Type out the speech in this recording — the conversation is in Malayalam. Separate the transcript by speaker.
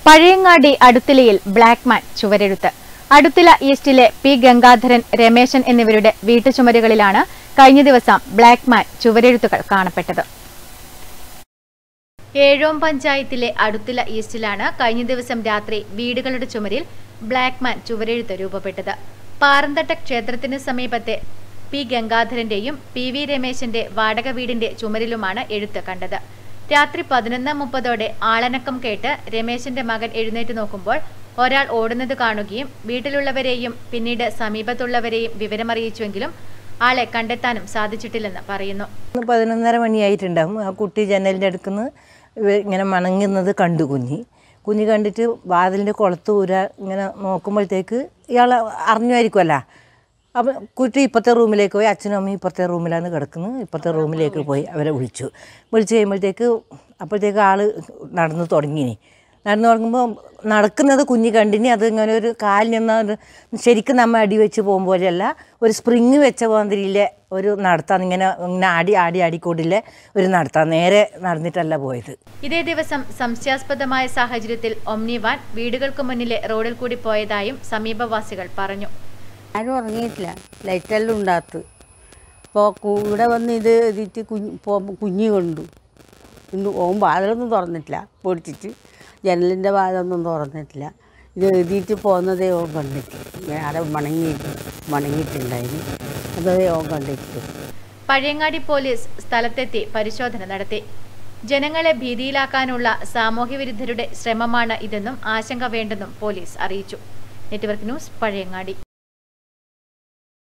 Speaker 1: പഴയങ്ങാടി അടുത്തിലയിൽ ബ്ലാക്ക്മാൻ ചുവരെഴുത്ത്. അടുത്തില ഈസ്റ്റിലെ പി ഗംഗാധരൻ, രമേശൻ എന്നിവരുടെ വീട്ടുചുമരുകളിലാണ് കഴിഞ്ഞ ദിവസം ബ്ലാക്ക്മാൻ ചുവരെഴുത്തുകൾ കാണപ്പെട്ടത്. ഏഴോം പഞ്ചായത്തിലെ അടുത്തില ഈസ്റ്റിലാണ് കഴിഞ്ഞ ദിവസം രാത്രി വീടുകളുടെ ചുമരിൽ ബ്ലാക്ക്മാൻ ചുവരെഴുത്ത് രൂപപ്പെട്ടത്. പാറന്തട്ട ക്ഷേത്രത്തിന് സമീപത്തെ പി ഗംഗാധരന്റെയും പി വി രമേശന്റെ വാടക വീടിന്റെ ചുമരിലുമാണ് എഴുത്ത് കണ്ടത്. രാത്രി 11:30 ആളനക്കം കേട്ട് രമേശന്റെ മകൻ എഴുന്നേറ്റ് നോക്കുമ്പോൾ ഒരാൾ ഓടുന്നത് കാണുകയും വീട്ടിലുള്ളവരെയും പിന്നീട് സമീപത്തുള്ളവരെയും വിവരമറിയിച്ചുവെങ്കിലും ആളെ കണ്ടെത്താനും സാധിച്ചിട്ടില്ലെന്ന് പറയുന്നു.
Speaker 2: 11:30 മണിയായിട്ടുണ്ടാവും. ആ കുട്ടി ജനലിൻ്റെ അടുക്കുന്ന് ഇങ്ങനെ മണങ്ങുന്നത് കണ്ടു. കുഞ്ഞ് കണ്ടിട്ട് വാതിലിൻ്റെ കുളത്തൂര ഇങ്ങനെ നോക്കുമ്പോഴത്തേക്ക് ഇയാൾ അറിഞ്ഞുമായിരിക്കുമല്ലോ. അപ്പം കുട്ടി ഇപ്പുറത്തെ റൂമിലേക്ക് പോയി. അച്ഛനും അമ്മയും ഇപ്പുറത്തെ റൂമിലാണ് കിടക്കുന്നത്. ഇപ്പുറത്തെ റൂമിലേക്ക് പോയി അവരെ വിളിച്ചു കഴിയുമ്പോഴത്തേക്ക് അപ്പോഴത്തേക്ക് ആൾ നടന്നു തുടങ്ങുമ്പോൾ നടക്കുന്നത് കുഞ്ഞ് കണ്ടിനി. അത് ഇങ്ങനെ ഒരു കാലിന് ശരിക്കും നമ്മൾ അടി വെച്ച് പോകുമ്പോഴല്ല, ഒരു സ്പ്രിങ് വെച്ച മാതിരിയിലെ ഒരു നടത്താൻ ഇങ്ങനെ ആടിക്കൂടിലെ ഒരു നടത്താൻ നേരെ നടന്നിട്ടല്ല പോയത്.
Speaker 1: ഇതേ ദിവസം സംശയാസ്പദമായ സാഹചര്യത്തിൽ ഒമ്നി വാൻ വീടുകൾക്ക് മുന്നിലെ റോഡിൽ കൂടി പോയതായും സമീപവാസികൾ പറഞ്ഞു.
Speaker 3: ആരും ഉറങ്ങിയിട്ടില്ല, ലൈറ്റെല്ലാം ഉണ്ടാകത്ത്. ഇപ്പോൾ കൂടെ വന്ന് ഇത് എഴുതിയിട്ട് കുഞ്ഞ് കണ്ടു. ഇന്ന് ഓൻ വാതിലൊന്നും തുറന്നിട്ടില്ല, പൊടിച്ചിട്ട് ജനലിൻ്റെ വാതിലൊന്നും തുറന്നിട്ടില്ല. ഇത് എഴുതിയിട്ട് പോകുന്നതേ ഓൻ കണ്ടിട്ട് ആരെ മണങ്ങിയിട്ടുണ്ടായിരുന്നു. അതേ ഓൻ കണ്ടിട്ട്.
Speaker 1: പഴയങ്ങാടി പോലീസ് സ്ഥലത്തെത്തി പരിശോധന നടത്തി. ജനങ്ങളെ ഭീതിയിലാക്കാനുള്ള സാമൂഹ്യവിരുദ്ധരുടെ ശ്രമമാണ് ഇതെന്നും ആശങ്ക വേണ്ടെന്നും പോലീസ് അറിയിച്ചു. Network news, Pazhayangadi.